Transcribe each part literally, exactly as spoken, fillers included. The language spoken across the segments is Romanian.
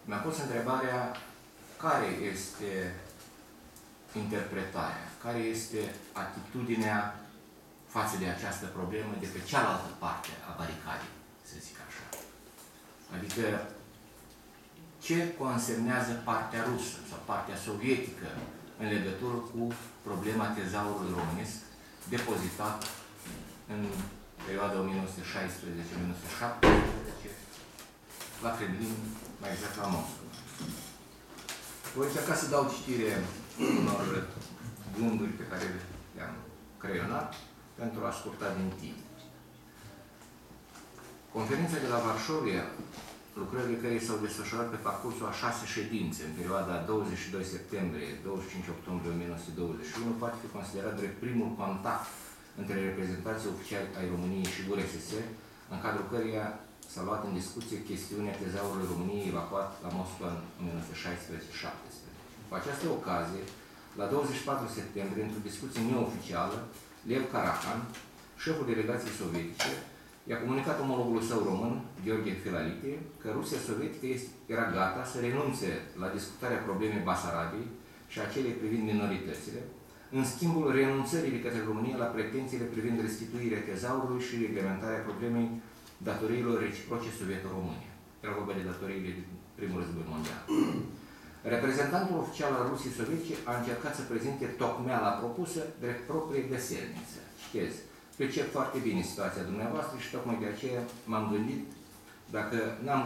mi-a pus întrebarea care este interpretarea, care este atitudinea față de această problemă de pe cealaltă parte a baricadei, să zic așa. Adică ce consemnează partea rusă sau partea sovietică în legătură cu problema tezaurului românesc depozitat în perioada o mie nouă sute șaisprezece - o mie nouă sute șaptesprezece la Kremlin, mai exact la Moscova. Voi încerca să dau citire unor gânduri pe care le-am creionat pentru a scurta din timp. Conferința de la Varșovia, lucrările care s-au desfășurat pe parcursul a șase ședințe în perioada douăzeci și doi septembrie - douăzeci și cinci octombrie o mie nouă sute douăzeci și unu, poate fi considerat drept primul contact între reprezentanții oficiali ai României și U R S S, în cadrul căreia s-a luat în discuție chestiunea tezaurului României evacuat la Moscova în o mie nouă sute șaisprezece - șaptesprezece. Cu această ocazie, la douăzeci și patru septembrie, într-o discuție neoficială, Lev Karahan, șeful delegației sovietice, i-a comunicat omologului său român, Gheorghe Filalite, că Rusia sovietică era gata să renunțe la discutarea problemei Basarabiei și a celei privind minoritățile, în schimbul renunțării de către România la pretențiile privind restituirea tezaurului și reglementarea problemei datoriilor reciproce sovieto-române. Era vorba de datoriile din primul război mondial. Reprezentantul oficial al Rusiei sovietice a încercat să prezinte tocmeala propusă drept proprie găselniță. Citez: "Percep foarte bine situația dumneavoastră și tocmai de aceea m-am gândit dacă n-am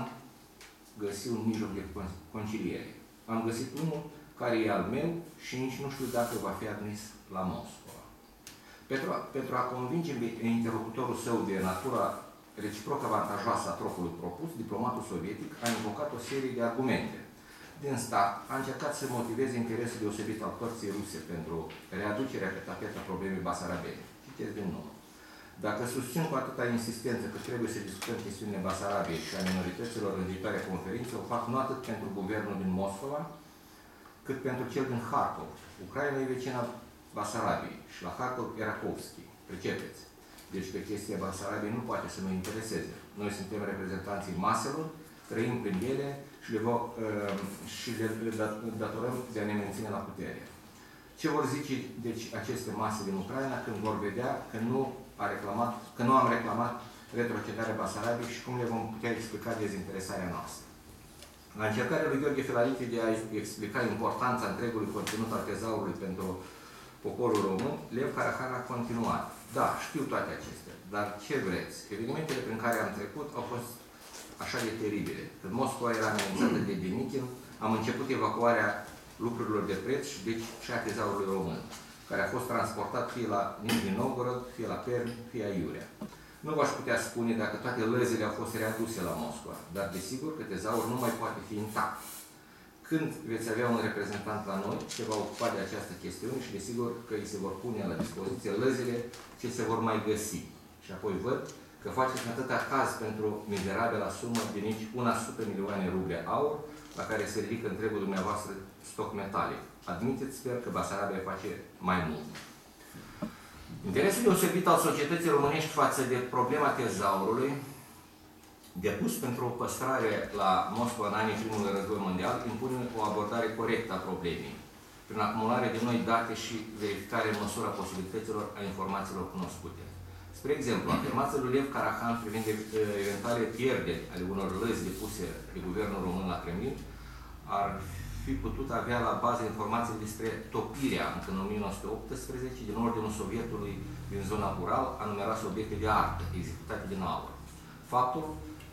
găsit un mijloc de conciliere. Am găsit unul care e al meu și nici nu știu dacă va fi admis la Moscova." Pentru a, pentru a convinge interlocutorul său de natura reciproc avantajoasă a tropului propus, diplomatul sovietic a invocat o serie de argumente. Din start, a încercat să motiveze interesul deosebit al părții ruse pentru readucerea pe tapet a problemei Basarabene. Citesc din nou: "Dacă susțin cu atâta insistență că trebuie să discutăm chestiunile Basarabiei și a minorităților în viitoarea conferință, o fac nu atât pentru guvernul din Moscova, cât pentru cel din Harkov. Ucraina e vecina Basarabiei și la Harkov e Rakovski. Pricepeți? Deci pe chestia Basarabiei nu poate să ne intereseze. Noi suntem reprezentanții maselor, trăim prin ele și le, vo, uh, și le, le datorăm de a ne menține la putere. Ce vor zice deci aceste mase din Ucraina când vor vedea că nu, a reclamat, că nu am reclamat retrocedarea Basarabiei și cum le vom putea explica dezinteresarea noastră?" La încercarea lui Gheorghe Filalite de a explica importanța întregului conținut al tezaurului pentru poporul român, Lev Karahan a continuat: "Da, știu toate acestea, dar ce vreți? Evenimentele prin care am trecut au fost așa de teribile. Când Moscova era amenințată de Denikin, am început evacuarea lucrurilor de preț și deci și a tezaurului român, care a fost transportat fie la Nizhny Novgorod, fie la Perm, fie la Iurea. Nu v-aș putea spune dacă toate lăzile au fost readuse la Moscova, dar desigur că tezaurul nu mai poate fi intact. Când veți avea un reprezentant la noi, se va ocupa de această chestiune și desigur că îi se vor pune la dispoziție lăzile ce se vor mai găsi. Și apoi văd că faceți atâta caz pentru mizerabila sumă de nici o sută milioane ruble aur, la care se ridică întregul dumneavoastră stoc metalic. Admiteți, sper, că Basarabia face mai mult." Interesul deosebit al societății românești față de problema tezaurului, depus pentru o păstrare la Moscova în anii primului război mondial, impune o abordare corectă a problemei, prin acumulare de noi date și verificare în măsura posibilităților a informațiilor cunoscute. Spre exemplu, afirmația lui Lev Karahan privind eventuale pierderi ale unor lăzi depuse de guvernul român la Kremlin ar fi putut avea la bază informații despre topirea încă în o mie nouă sute optsprezece din ordinul Sovietului din zona Ural a numeroase obiecte de artă executate din aur. Faptul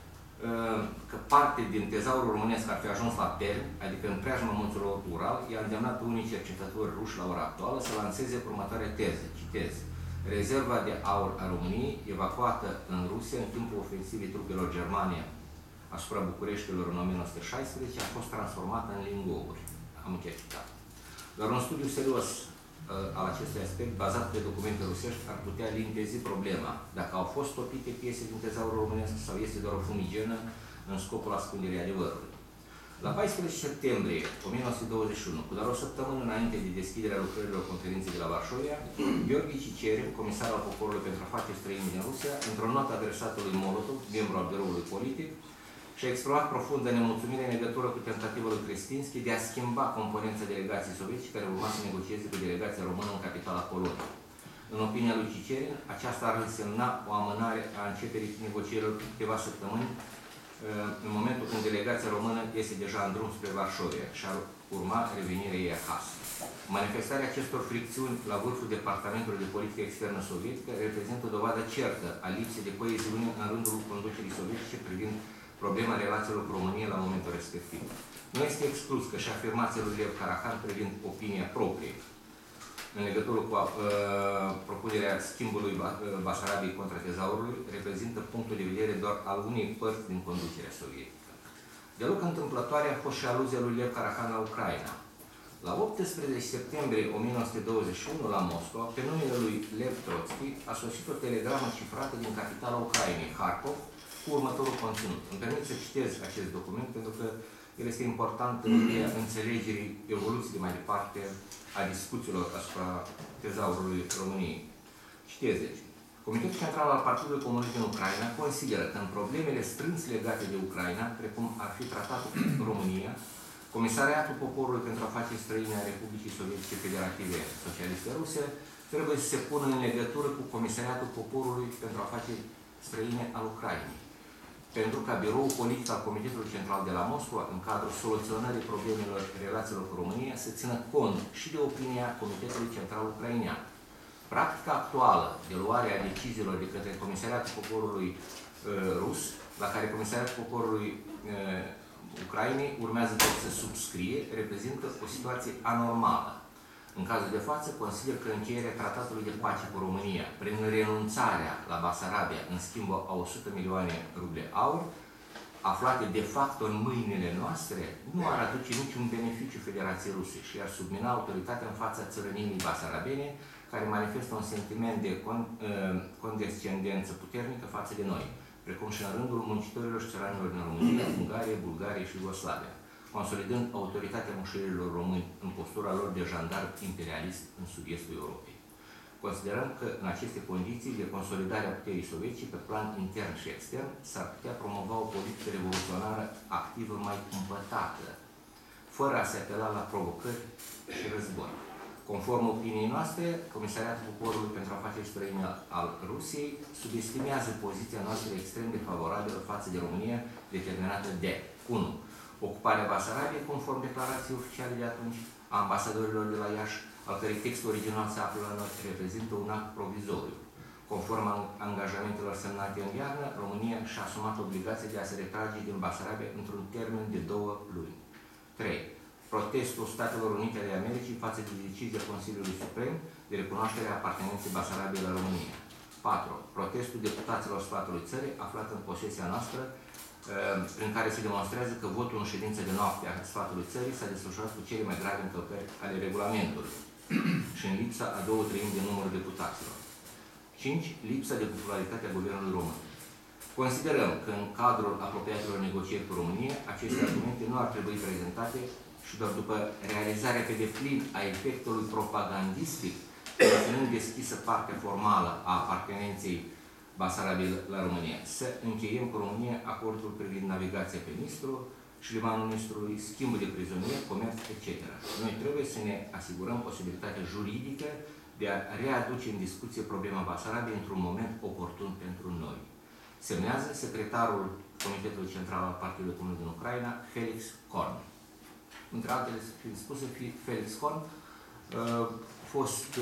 că parte din tezaurul românesc ar fi ajuns la Perm, adică în preajma munților Ural, i-a îndemnat pe unii cercetători ruși la ora actuală să lanseze următoarea teză. Citez: "Rezerva de aur a României, evacuată în Rusia în timpul ofensivei trupelor germane asupra Bucureștilor în o mie nouă sute șaisprezece, a fost transformată în lingouri." Am încercat. Dar un studiu serios uh, al acestui aspect, bazat pe documente rusești, ar putea limpezi problema dacă au fost topite piese din tezaurul românesc sau este doar o fumigenă în scopul ascunderii adevărului. La paisprezece septembrie o mie nouă sute douăzeci și unu, cu doar o săptămână înainte de deschiderea lucrărilor conferinței de la Varșovia, Gheorghe Cicerin, comisar al poporului pentru afaceri străine din Rusia, într-o notă adresată lui Molotov, membru al biroului politic, și-a exprimat profundă nemulțumire în legătură cu tentativa Crestinski de a schimba componența delegației sovietice care urma să negocieze cu delegația română în capitala Poloniei. În opinia lui Cicerin, aceasta ar însemna o amânare a începerii negocierilor câteva săptămâni în momentul când delegația română este deja în drum spre Varșovia și ar urma revenirea ei acasă. Manifestarea acestor fricțiuni la vârful Departamentului de Politică Externă Sovietică reprezintă o dovadă certă a lipsei de coeziune în rândul conducerii sovietice privind problema relațiilor cu România la momentul respectiv. Nu este exclus că și afirmația lui Lev Carahan privind opinia proprie în legătură cu uh, propunerea schimbului Basarabiei contra tezaurului reprezintă punctul de vedere doar al unei părți din conducerea sovietică. Deloc întâmplătoare a fost și aluzia lui Lev Carahan la Ucraina. La optsprezece septembrie o mie nouă sute douăzeci și unu, la Moscova, pe numele lui Lev Trotsky, a sosit o telegramă cifrată din capitala Ucrainei, Harkov, cu următorul conținut. Îmi permit să citez acest document pentru că el este important în ideea înțelegerii evoluției mai departe a discuțiilor asupra tezaurului României. Citez deci. Comitetul Central al Partidului Comunist din Ucraina consideră că în problemele strâns legate de Ucraina, precum ar fi tratatul cu România, Comisariatul Poporului pentru Afaceri Străine a Republicii Sovietice Federative Socialiste Ruse trebuie să se pună în legătură cu Comisariatul Poporului pentru Afaceri Străine al Ucrainei, pentru ca biroul politic al Comitetului Central de la Moscova, în cadrul soluționării problemelor relațiilor cu România, să țină cont și de opinia Comitetului Central Ucrainean. Practica actuală de luare a deciziilor de către Comisariatul Poporului uh, Rus, la care Comisariatul Poporului uh, Ucrainei urmează tot să subscrie, reprezintă o situație anormală. În cazul de față, consider că încheierea tratatului de pace cu România, prin renunțarea la Basarabia în schimb a o sută milioane ruble aur, aflate de fapt în mâinile noastre, nu ar aduce niciun beneficiu Federației Ruse și ar submina autoritatea în fața țărăninii basarabene, care manifestă un sentiment de con, uh, condescendență puternică față de noi, precum și în rândul muncitorilor și țăranilor din România, Ungaria, Bulgaria și Iugoslavia, consolidând autoritatea mușerilor români în postura lor de jandar imperialist în sud-estul Europei. Considerăm că în aceste condiții de consolidare a puterii sovietice pe plan intern și extern s-ar putea promova o politică revoluționară activă mai cumpătată, fără a se apela la provocări și război. Conform opiniei noastre, Comisariatul Poporului pentru Afaceri Străine al Rusiei subestimează poziția noastră extrem de favorabilă față de România, determinată de unu. Ocuparea Basarabiei, conform declarației oficiale de atunci a ambasadorilor de la Iași, al cărei text original se află la noi, reprezintă un act provizoriu. Conform angajamentelor semnate în iarnă, România și-a asumat obligația de a se retrage din Basarabia într-un termen de două luni. trei. Protestul Statelor Unite ale Americii față de decizia Consiliului Suprem de recunoaștere a apartenenței Basarabiei la România. patru. Protestul deputaților sfatului țării aflat în posesia noastră, prin care se demonstrează că votul în ședință de noapte a sfatului țării s-a desfășurat cu cele mai grave încălcări ale regulamentului și în lipsa a două treimi de numărul deputaților. cinci. Lipsa de popularitate a Guvernului Român. Considerăm că în cadrul apropiatelor negocieri cu România, aceste argumente nu ar trebui prezentate și doar după realizarea pe deplin a efectului propagandistic, ținând deschisă partea formală a apartenenței Basarabiei la România, să încheiem cu România acordul privind navigația pe Nistru și limanul Nistrului, schimbul de prizonieri, comerț, et cetera. Noi trebuie să ne asigurăm posibilitatea juridică de a readuce în discuție problema Basarabiei într-un moment oportun pentru noi. Semnează secretarul Comitetului Central al Partidului Comunist din Ucraina, Felix Korn. Între altele, fiind spuse, Felix Korn a fost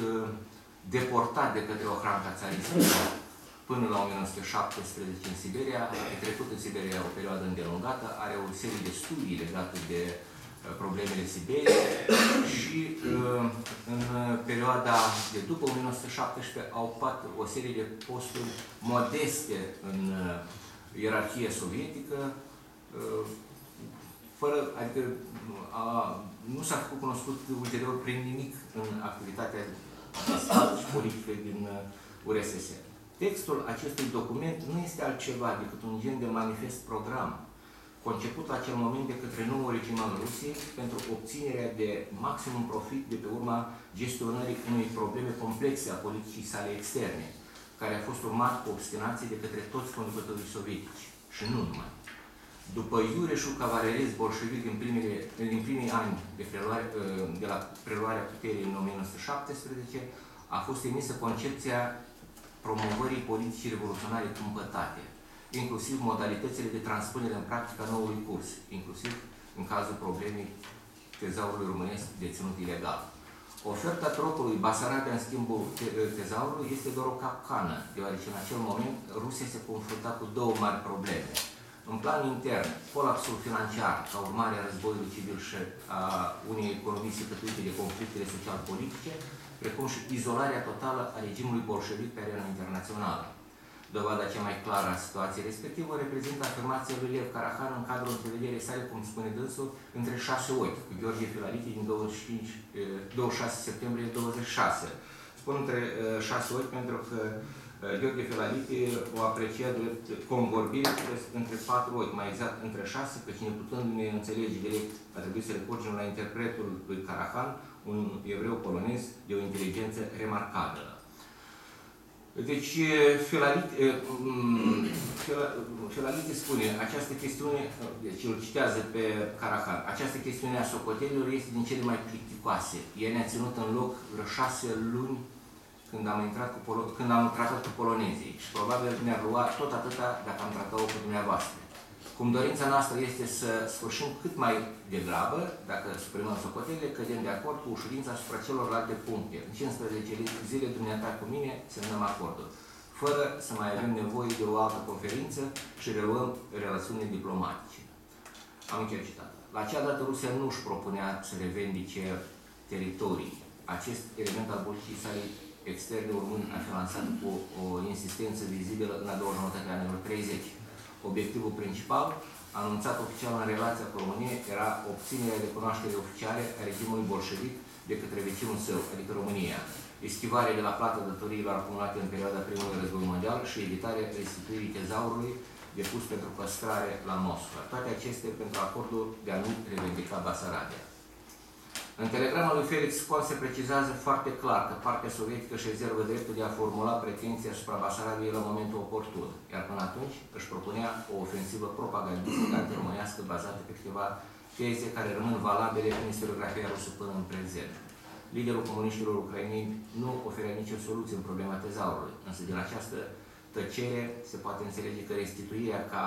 deportat de către Ohranka țaristă până la o mie nouă sute șaptesprezece în Siberia, a trecut în Siberia o perioadă îndelungată, are o serie de studii legate de problemele Siberiei și în perioada de după o mie nouă sute șaptesprezece a ocupat o serie de posturi modeste în ierarhia sovietică, fără, adică a, nu s-a făcut cunoscut ulterior prin nimic în activitatea politică din U R S S. Textul acestui document nu este altceva decât un gen de manifest program, conceput la acel moment de către noul regim al Rusiei pentru obținerea de maximum profit de pe urma gestionării unei probleme complexe a politicii sale externe, care a fost urmat cu obstinație de către toți conducătorii sovietici și nu numai. După iureșul cavalerist bolșevic din, primele, din primii ani de, preluare, de la preluarea puterii în o mie nouă sute șaptesprezece, a fost emisă concepția promovării politicii revoluționare cumpătate, inclusiv modalitățile de transpunere în practică a noului curs, inclusiv în cazul problemei tezaurului românesc deținut ilegal. Oferta trocului Basarabia în schimbul tezaurului este doar o capcană, deoarece în acel moment Rusia se confrunta cu două mari probleme. În plan intern, colapsul financiar ca urmare a războiului civil și a unei economii secătuite de conflictele social-politice, precum și izolarea totală a regimului bolșevic pe arena internațională. Dovada cea mai clară a situației respectivă reprezintă afirmația lui Lev Karahan în cadrul întrevederii sale, cum spune dânsul, între șase ochi, cu Gheorghe Filariti din douăzeci și cinci, douăzeci și șase septembrie douăzeci și șase. Spun între șase ochi pentru că Gheorghe Filariti o aprecia drept convorbire între patru ochi, mai exact între șase, că cine putându-ne înțelege direct a trebuit să recurgem la interpretul lui Karahan, un evreu polonez de o inteligență remarcabilă. Deci, Filariti spune, această chestiune, deci îl citează pe Karahan, această chestiune a socotelilor este din cele mai plicticoase. Ea ne-a ținut în loc vreo șase luni când am, intrat cu polo când am tratat cu polonezii și probabil ne-ar lua tot atâta dacă am tratat-o cu dumneavoastră. Cum dorința noastră este să sfârșim cât mai degrabă, dacă suprimăm socotelile, cădem de acord cu ușurința asupra celorlalte puncte. În cincisprezece zile dumneata cu mine semnăm acordul, fără să mai avem nevoie de o altă conferință și reluăm relațiunile diplomatice. Am încheiat citat. La acea dată Rusia nu își propunea să revendice teritorii. Acest element al politicii sale externe urmând a fi lansat cu o insistență vizibilă în a doua jumătate a anilor treizeci. Obiectivul principal, anunțat oficial în relația cu România, era obținerea de cunoaștere oficiale a regimului bolșevic de către vecinul său, adică România, eschivarea de la plată datoriilor acumulate în perioada primului război mondial și evitarea restituirii tezaurului depus pentru păstrare la Moscova. Toate acestea pentru acordul de a nu revendica Basarabia. În telegrama lui Felix Kon se precizează foarte clar că partea sovietică își rezervă dreptul de a formula pretenții asupra Basarabiei la momentul oportun, iar până atunci își propunea o ofensivă propagandistică antiromânească bazată pe câteva teze care rămân valabile în istoriografia rusă până în prezent. Liderul comuniștilor ucraineni nu oferea nicio soluție în problema tezaurului, însă din această tăcere se poate înțelege că restituirea, ca,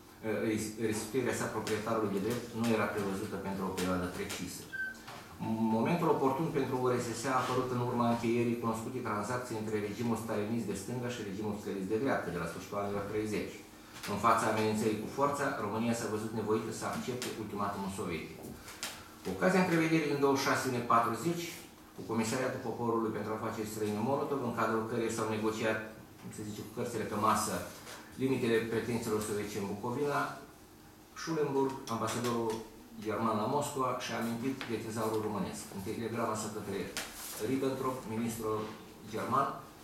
restituirea sa proprietarului de drept nu era prevăzută pentru o perioadă precisă. Momentul oportun pentru O R S S a apărut în urma încheierii cunoscutei tranzacții între regimul stalinist de stânga și regimul socialist de dreapta de la sfârșitul anilor treizeci. În fața amenințării cu forța, România s-a văzut nevoită să accepte ultimatumul sovietic. Cu ocazia întrevederii din douăzeci și șase iunie patruzeci, cu Comisariatul Poporului pentru Afaceri Străine Molotov, în cadrul căreia s-au negociat, să zice, cu cărțile pe masă, limitele pretențiilor sovietice în Bucovina, Schulenburg, ambasadorul german la Moscova, și-a amintit de tezaurul românesc. În telegrama sa către Ribbentrop, ministrul german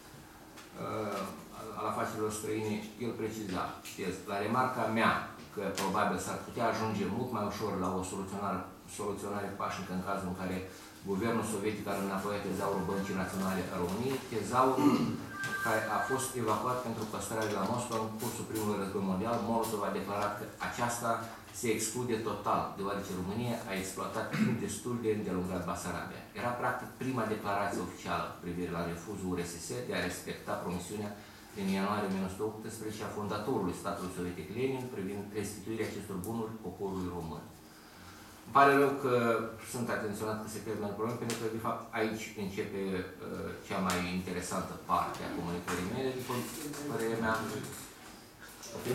uh, al afacerilor străine, el preciza, știți, la remarca mea că probabil s-ar putea ajunge mult mai ușor la o soluționare, soluționare pașnică în cazul în care guvernul sovietic ar înapoia tezaurul Băncii Naționale a României, tezaurul care a fost evacuat pentru păstrare la Moscova în cursul primului război mondial. Molotov a declarat că aceasta se exclude total, deoarece România a exploatat timp destul de îndelungat Basarabia. Era practic prima declarație oficială cu privire la refuzul U R S S de a respecta promisiunea din ianuarie o mie nouă sute optsprezece a fondatorului statului sovietic Lenin privind restituirea acestor bunuri poporului român. Îmi pare rău că sunt atenționat că se pierd mai probleme, pentru că, de fapt, aici începe uh, cea mai interesantă parte a comunicării mele, după părerea mea. Ok?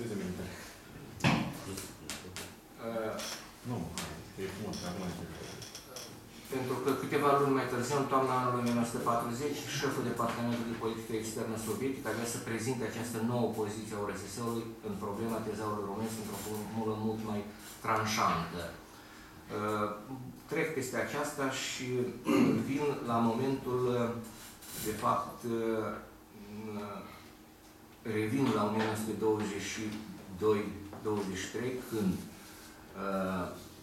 Uh, nu, e frumos, acum pentru că câteva luni mai târziu, în toamna anului o mie nouă sute patruzeci, șeful Departamentului de Politică Externă sovietic avea să prezinte această nouă poziție a U R S S-ului în problema tezaurului românesc într-o formulă mult mai tranșantă. Uh, trec peste aceasta și vin la momentul, de fapt, uh, revin la o mie nouă sute douăzeci și doi douăzeci și trei, când uh,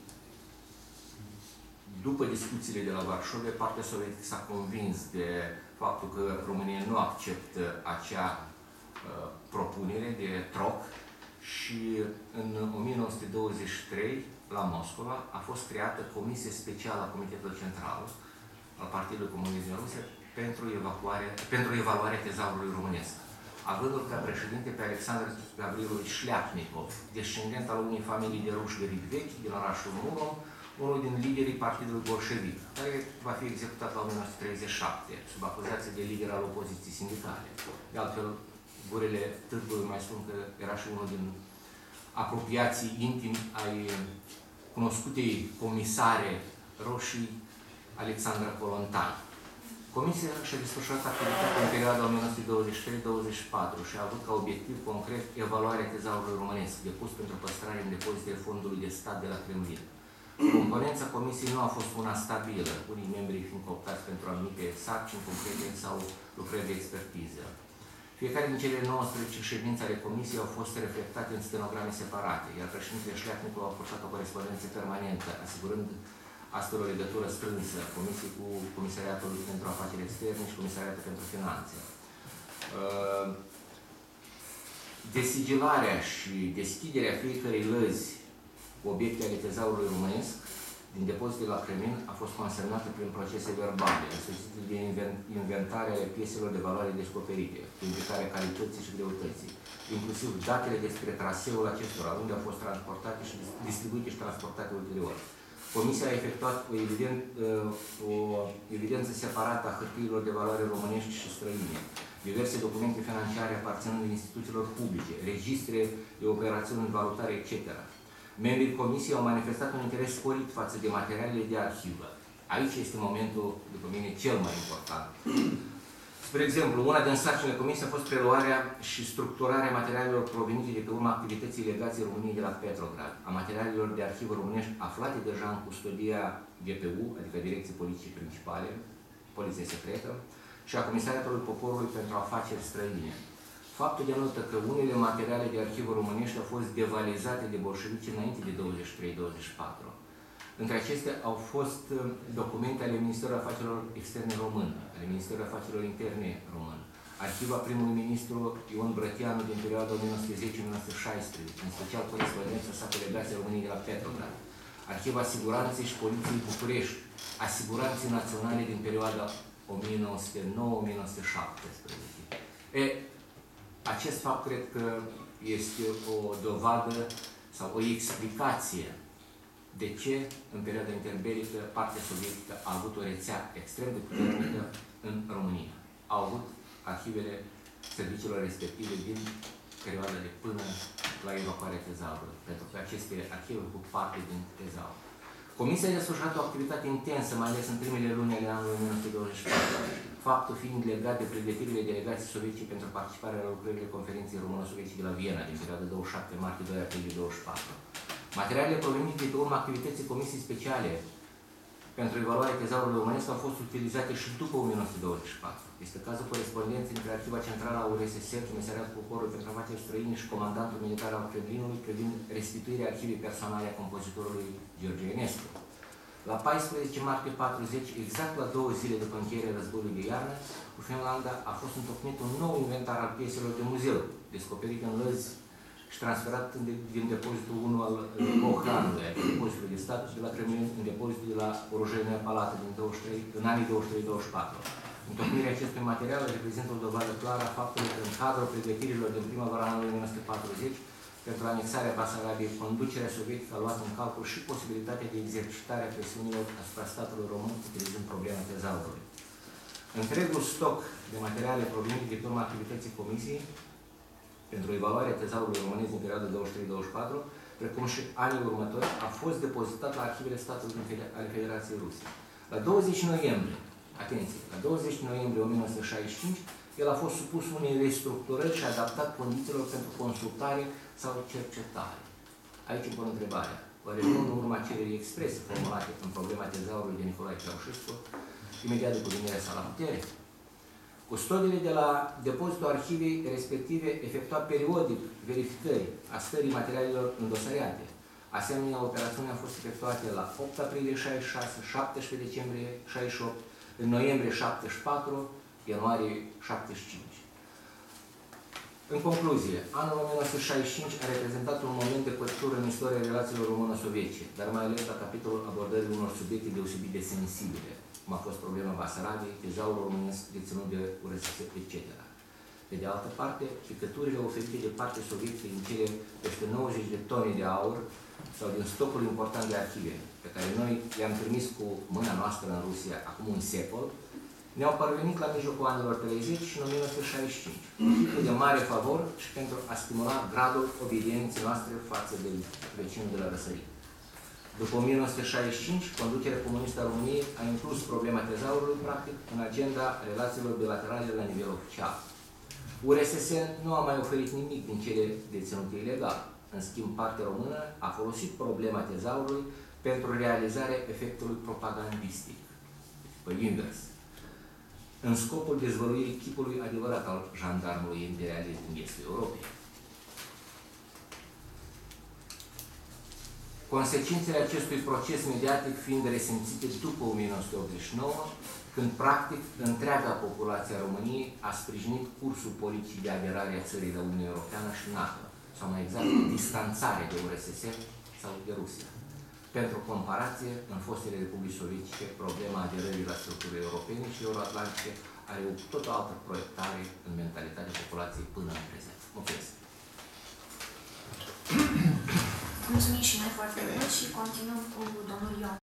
după discuțiile de la Varșovia, partea sovietică s-a convins de faptul că România nu acceptă acea uh, propunere de troc și în o mie nouă sute douăzeci și trei, la Moscova, a fost creată Comisie Specială a Comitetului Central al Partidului Comunist din Rusia pentru, evacuare, pentru evaluarea tezaurului românesc, avândul ca președinte pe Alexandru Gavrilovici Șleapnikov, descendent al unei familii de ruși de rit vechi din orașul Murom, unul din liderii Partidului Bolșevic, care va fi executat la o mie nouă sute treizeci și șapte, sub acuzație de lider al opoziției sindicale. De altfel, gurile târgului mai spun că era și unul din apropiații intimi ai cunoscutei comisare roșii Alexandra Kolontai. Comisia și-a desfășurat activitatea în perioada o mie nouă sute douăzeci și trei douăzeci și patru și a avut ca obiectiv concret evaluarea tezaurului românesc, depus pentru păstrare în depozitele Fondului de Stat de la Kremlin. Componența Comisiei nu a fost una stabilă, unii membri fiind cooptați pentru anumite sarcini concrete sau lucrări de expertiză. Fiecare din cele nouăsprezece ședințe ale Comisiei au fost reflectate în stenograme separate, iar președintele Șleapnikov a purtat o corespondență permanentă, asigurând astfel o legătură strânsă Comisiei cu Comisariatul pentru Afaceri Externe și Comisariatul pentru Finanțe. Desigilarea și deschiderea fiecărei lăzi cu obiecte ale tezaurului românesc din depozitele la Kremlin a fost consemnată prin procese verbale, însoțite de inventarea pieselor de valoare descoperite, cu indicarea calității și greutății, inclusiv datele despre traseul acestora, unde au fost transportate și distribuite și transportate ulterior. Comisia a efectuat o, evident, o evidență separată a hârtiilor de valoare românești și străine, diverse documente financiare aparținând instituțiilor publice, registre de operațiuni valutare, et cetera. Membrii Comisiei au manifestat un interes sporit față de materialele de arhivă. Aici este momentul, după mine, cel mai important. Spre exemplu, una din sarcinile Comisiei a fost preluarea și structurarea materialelor provenite de pe urma activității legației României de la Petrograd, a materialelor de arhivă românești aflate deja în custodia G P U, adică Direcției Politice Principale, Poliție Secretă, și a Comisariatului Poporului pentru Afaceri Străine. Faptul denotă că unele materiale de arhivă românești au fost devalizate de bolșevici înainte de douăzeci și trei douăzeci și patru. Între acestea au fost documente ale Ministerului Afacerilor Externe român, ale Ministerului Afacerilor Interne român, arhiva primului ministru Ion Brătianu din perioada o mie nouă sute zece - o mie nouă sute șaisprezece, în special corespondența sa cu delegația României de la Petrograd, arhiva Siguranței și Poliției București, Asiguranței Naționale din perioada o mie nouă sute nouă - o mie nouă sute șaptesprezece. E, acest fapt cred că este o dovadă sau o explicație de ce, în perioada interbelică, partea sovietică a avut o rețea extrem de puternică în România. Au avut arhivele serviciilor respective din perioada de până la evacuarea tezaurului, pentru că aceste arhive au făcut parte din tezaur. Comisia a desfășurat o activitate intensă, mai ales în primele luni ale anului o mie nouă sute douăzeci și patru, faptul fiind legat de pregătirile delegației sovietice pentru participarea la lucrările conferinței româno-sovietice de la Viena, din perioada douăzeci și șapte martie - doi aprilie douăzeci și patru. Materialele provenite de pe urma activității Comisiei Speciale pentru evaluarea tezaurului românesc au fost utilizate și după o mie nouă sute douăzeci și patru. Este cazul corespondenței între Arhiva Centrală a U R S S, Comisariatul Poporului pentru Afaceri Străine și Comandantul Militar al Kremlinului privind restituirea arhivei personale a compozitorului George Enescu. La paisprezece martie patruzeci, exact la două zile după încheierea războiului de iarnă, cu Finlanda a fost întocmit un nou inventar al pieselor de muzeu, descoperit în lăzi și transferat din depozitul unu al Ohranului, depozitul de stat, de la Kremlin, în depozitul de la Orujenia Palată din douăzeci și trei, în anii douăzeci și trei douăzeci și patru. Întocmirea acestui material reprezintă o dovadă clară a faptului că în cadrul pregătirilor din primăvara anului o mie nouă sute patruzeci, pentru anexarea Basarabiei, conducerea sovietică a luat în calcul și posibilitatea de exercitare a presiunilor asupra statului român, utilizând problema tezaurului. Întregul stoc de materiale provenite de pe urma activității Comisiei pentru evaluarea tezaurului românesc din perioada douăzeci și trei douăzeci și patru, precum și anii următori, a fost depozitat la arhivele statului ale Federației Ruse. La douăzeci noiembrie, atenție, la douăzeci noiembrie o mie nouă sute șaizeci și cinci, el a fost supus unei restructurări și adaptat condițiilor pentru consultare sau cercetare. Aici îmi pun întrebarea. Oare nu în urma cererii exprese formulate în problema tezaurului de Nicolae Ceaușescu, imediat după venirea sa la putere? Custodiile de la depozitul arhivei respective efectua periodic verificări a stării materialelor îndosariate. Asemenea, operațiunea a fost efectuate la opt aprilie șaizeci și șase, șaptesprezece decembrie șaizeci și opt, în noiembrie șaptezeci și patru, ianuarie șaptezeci și cinci. În concluzie, anul o mie nouă sute șaizeci și cinci a reprezentat un moment de pătură în istoria relațiilor română-sovietice, dar mai ales la capitolul abordării unor subiecte deosebit de sensibile, cum a fost problema Basarabiei, tezaurul românesc deținut de U R S S, et cetera. Pe de altă parte, picăturile oferite de partea sovietică din cele peste nouăzeci de tone de aur sau din stocul important de arhive, pe care noi i-am trimis cu mâna noastră în Rusia acum un secol, ne-au parvenit la mijlocul anilor treizeci și în o mie nouă sute șaizeci și cinci, cu de mare favor și pentru a stimula gradul obedienței noastre față de vecinul de la răsărit. După o mie nouă sute șaizeci și cinci, conducerea comunistă a României a inclus problema tezaurului, practic, în agenda relațiilor bilaterale la nivel oficial. U R S S nu a mai oferit nimic din cele deținute ilegal. În schimb, partea română a folosit problema tezaurului pentru realizarea efectului propagandistic, pe invers, în scopul dezvăluirii chipului adevărat al jandarmului imperialist din estul Europei. Consecințele acestui proces mediatic fiind resimțite după o mie nouă sute optzeci și nouă, când, practic, întreaga populație a României a sprijinit cursul politicii de aderare a țării la Uniunea Europeană și NATO, sau mai exact, distanțare de U R S S sau de Rusia. Pentru comparație, în fostele republici sovietice, problema aderării la structurile europene și euroatlantice are o tot altă proiectare în mentalitatea populației până în prezent. Mulțumesc! Mulțumim și noi foarte mult și continuăm cu domnul Ion.